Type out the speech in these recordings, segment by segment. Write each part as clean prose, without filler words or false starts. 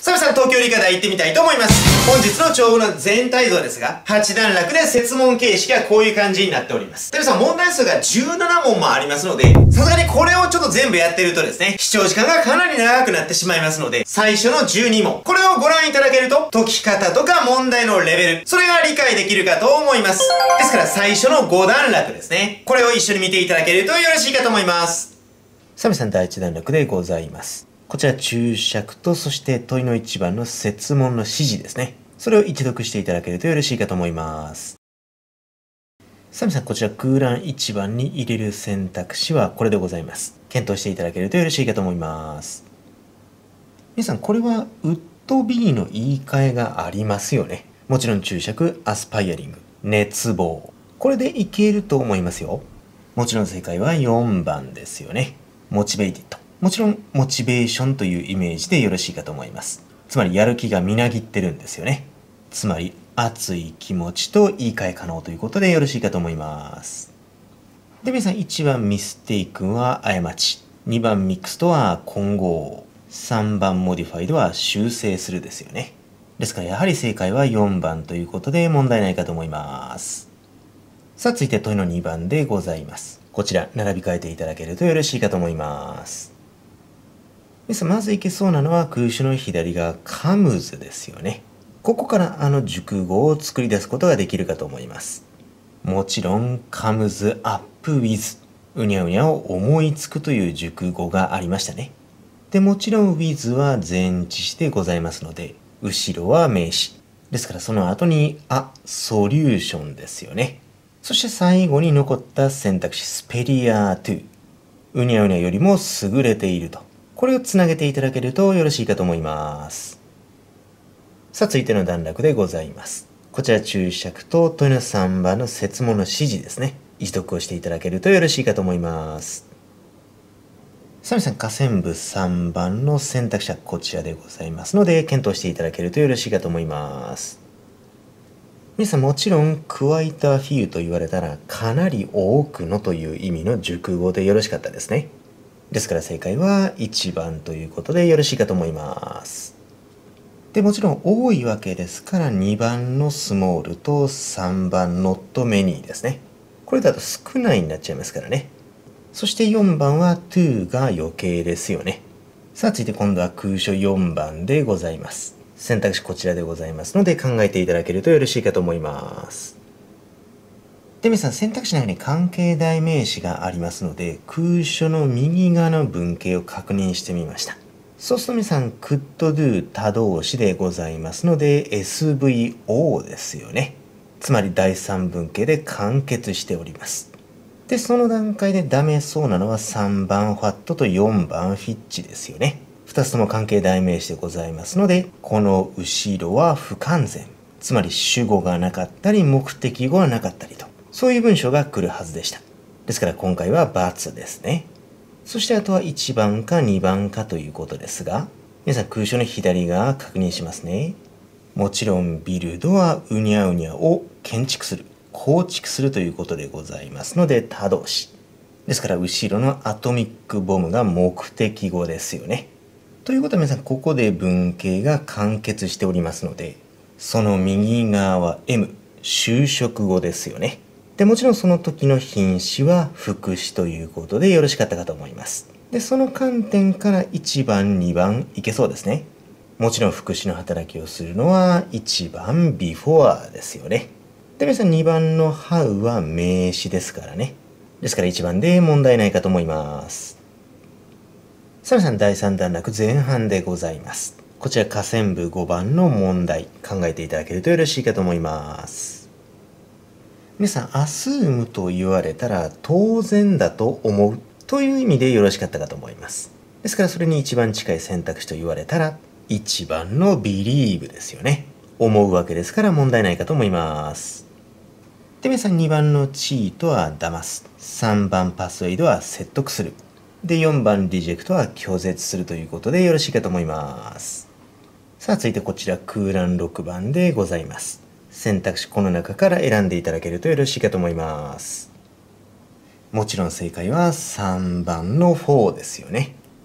サメさん東京理科大行ってみたいと思います。本日の帳簿の全体像ですが、8段落で設問形式はこういう感じになっております。サメさん問題数が17問もありますので、さすがにこれをちょっと全部やってるとですね、視聴時間がかなり長くなってしまいますので、最初の12問、これをご覧いただけると、解き方とか問題のレベル、それが理解できるかと思います。ですから最初の5段落ですね。これを一緒に見ていただけるとよろしいかと思います。サメさん第1段落でございます。こちら注釈と、そして問いの1番の設問の指示ですね。それを一読していただけるとよろしいかと思います。サメさん、こちら空欄1番に入れる選択肢はこれでございます。検討していただけるとよろしいかと思います。皆さん、これはウッドビーの言い換えがありますよね。もちろん注釈、アスパイアリング、熱望。これでいけると思いますよ。もちろん正解は4番ですよね。モチベイティッド。もちろん、モチベーションというイメージでよろしいかと思います。つまり、やる気がみなぎってるんですよね。つまり、熱い気持ちと言い換え可能ということでよろしいかと思います。で、皆さん、1番ミステイクは過ち。2番ミックスとは混合。3番モディファイドは修正するですよね。ですから、やはり正解は4番ということで問題ないかと思います。さあ、続いて問いの2番でございます。こちら、並び替えていただけるとよろしいかと思います。まずいけそうなのは空詞の左側カムズですよね。ここから熟語を作り出すことができるかと思います。もちろんカムズアップウィズ、うにゃうにゃを思いつくという熟語がありましたね。で、もちろん with は前置詞でございますので、後ろは名詞。ですからその後にソリューションですよね。そして最後に残った選択肢スペリアートゥ、うにゃうにゃよりも優れていると。これをつなげていただけるとよろしいかと思います。さあ、続いての段落でございます。こちら注釈と問いの3番の設問の指示ですね。一読をしていただけるとよろしいかと思います。さあ皆さん、下線部3番の選択肢はこちらでございますので、検討していただけるとよろしいかと思います。皆さん、もちろん、quite a few と言われたら、かなり多くのという意味の熟語でよろしかったですね。ですから正解は1番ということでよろしいかと思います。で、もちろん多いわけですから2番のスモールと3番 not many ですね。これだと少ないになっちゃいますからね。そして4番は to が余計ですよね。さあ続いて今度は空所4番でございます。選択肢こちらでございますので考えていただけるとよろしいかと思います。で、皆さん選択肢の中に関係代名詞がありますので、空所の右側の文型を確認してみました。そうすると皆さん、could do 他動詞でございますので、SVO ですよね。つまり第3文型で完結しております。で、その段階でダメそうなのは3番 what と4番 fitch ですよね。2つとも関係代名詞でございますので、この後ろは不完全。つまり主語がなかったり、目的語がなかったりと。そういう文章が来るはずでした。ですから今回は×ですね。そしてあとは1番か2番かということですが、皆さん空所の左側確認しますね。もちろんビルドはうにゃうにゃを建築する、構築するということでございますので他動詞。ですから後ろのアトミックボムが目的語ですよね。ということは皆さんここで文型が完結しておりますので、その右側は M、修飾語ですよね。で、もちろんその時の品詞は副詞ということでよろしかったかと思います。で、その観点から1番、2番いけそうですね。もちろん副詞の働きをするのは1番 before ですよね。で、皆さん2番の how は名詞ですからね。ですから1番で問題ないかと思います。さあ皆さん第3段落前半でございます。こちら下線部5番の問題考えていただけるとよろしいかと思います。皆さん、アスームと言われたら当然だと思うという意味でよろしかったかと思います。ですからそれに一番近い選択肢と言われたら1番の believe ですよね。思うわけですから問題ないかと思います。で、皆さん2番のチートは騙す。3番パスウェイドは説得する。で、4番リジェクトは拒絶するということでよろしいかと思います。さあ続いてこちら空欄6番でございます。選択肢この中から選んでいただけるとよろしいかと思います。もちろん正解は3番の4ですよね。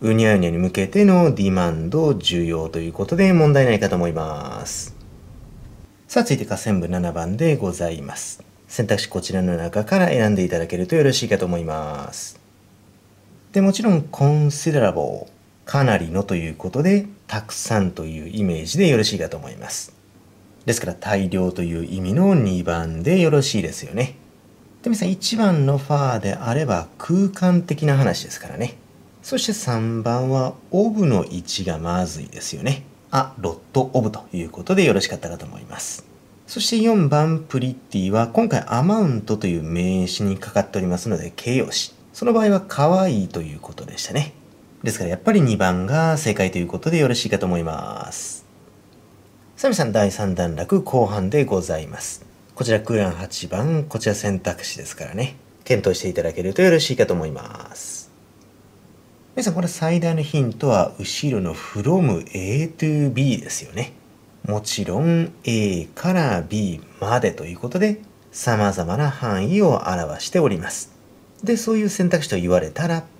うにゃうにゃに向けてのディマンド、需要ということで問題ないかと思います。さあ、続いて下線部7番でございます。選択肢こちらの中から選んでいただけるとよろしいかと思います。で、もちろん、considerable、かなりのということで、たくさんというイメージでよろしいかと思います。ですから、大量という意味の2番でよろしいですよね。で、皆さん1番のファーであれば空間的な話ですからね。そして3番はオブの位置がまずいですよね。ロットオブということでよろしかったかと思います。そして4番プリティは今回アマウントという名詞にかかっておりますので形容詞。その場合は可愛いということでしたね。ですからやっぱり2番が正解ということでよろしいかと思います。さあ皆さん第3段落後半でございます。こちら空欄8番、こちら選択肢ですからね。検討していただけるとよろしいかと思います。皆さんこれ最大のヒントは後ろの from A to B ですよね。もちろん A から B までということで様々な範囲を表しております。で、そういう選択肢と言われたら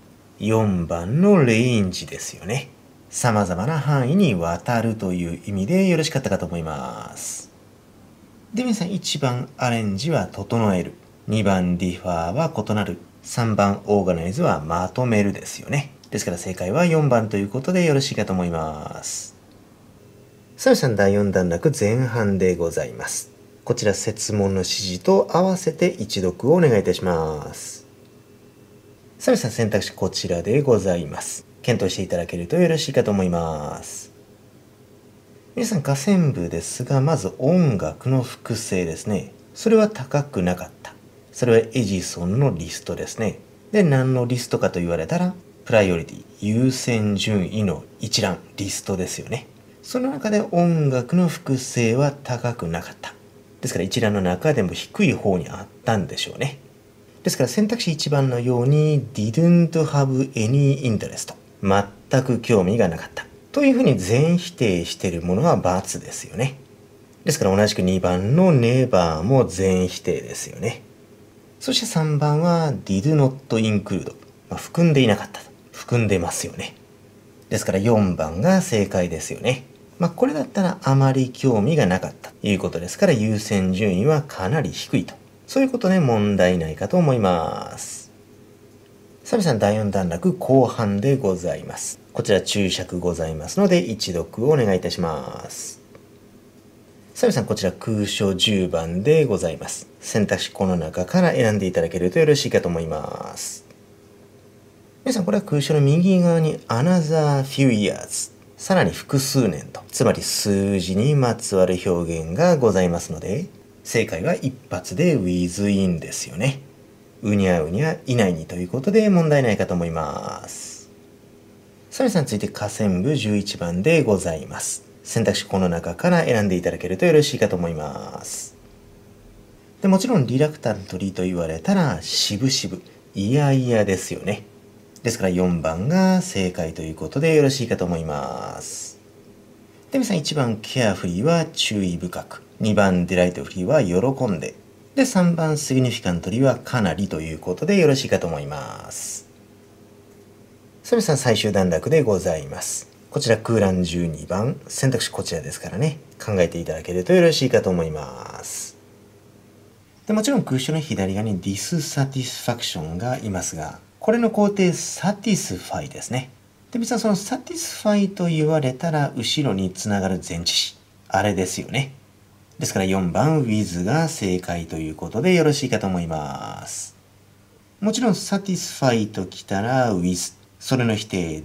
4番のレンジですよね。様々な範囲にわたるという意味でよろしかったかと思います。で、皆さん1番アレンジは整える。2番ディファーは異なる。3番オーガナイズはまとめるですよね。ですから正解は4番ということでよろしいかと思います。さあ皆さん第4段落前半でございます。こちら設問の指示と合わせて一読をお願いいたします。さあ皆さん選択肢こちらでございます。検討していただけるとよろしいかと思います。皆さん下線部ですが、まず音楽の複製ですね。それは高くなかった。それはエジソンのリストですね。で、何のリストかと言われたら、プライオリティ、優先順位の一覧、リストですよね。その中で音楽の複製は高くなかった。ですから一覧の中でも低い方にあったんでしょうね。ですから選択肢1番のように didn't have any interest。全く興味がなかった。というふうに全否定しているものは×ですよね。ですから同じく2番の never も全否定ですよね。そして3番は did not include。含んでいなかった。含んでますよね。ですから4番が正解ですよね。これだったらあまり興味がなかったということですから優先順位はかなり低いと。そういうことで問題ないかと思います。さあ皆さん第4段落後半でございます。こちら注釈ございますので一読をお願いいたします。さあ皆さんこちら空所10番でございます。選択肢この中から選んでいただけるとよろしいかと思います。皆さんこれは空所の右側に another few years。さらに複数年と、つまり数字にまつわる表現がございますので、正解は一発で within ですよね。うにゃうにゃ以内にということで問題ないかと思います。さあ皆さん続いて下線部11番でございます。選択肢この中から選んでいただけるとよろしいかと思います。でもちろんリラクタントリーと言われたらしぶしぶ、いやいやですよね。ですから4番が正解ということでよろしいかと思います。で、皆さん1番ケアフリーは注意深く、2番デライトフリーは喜んで、で3番シグニフィカントリーはかなりということでよろしいかと思います。さあ皆さん最終段落でございます。こちら空欄12番、選択肢こちらですからね、考えていただけるとよろしいかと思います。でもちろん空所の左側に dissatisfaction がいますが、これの工程 satisfy ですね。で、皆さんその satisfy と言われたら後ろにつながる前置詞。あれですよね。ですから4番 with が正解ということでよろしいかと思います。もちろん satisfy ときたら with。それの否定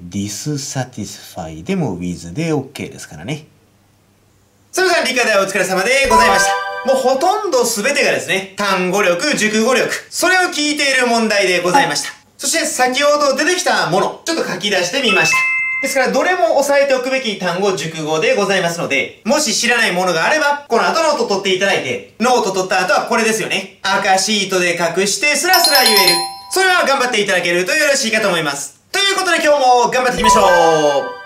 dissatisfy でも with で OK ですからね。それでは理科ではお疲れ様でございました。もうほとんど全てがですね、単語力、熟語力、それを聞いている問題でございました。そして先ほど出てきたもの、ちょっと書き出してみました。ですからどれも押さえておくべき単語、熟語でございますので、もし知らないものがあれば、この後ノート取っていただいて、ノート取った後はこれですよね。赤シートで隠してスラスラ言える。それは頑張っていただけるとよろしいかと思います。ということで今日も頑張っていきましょう。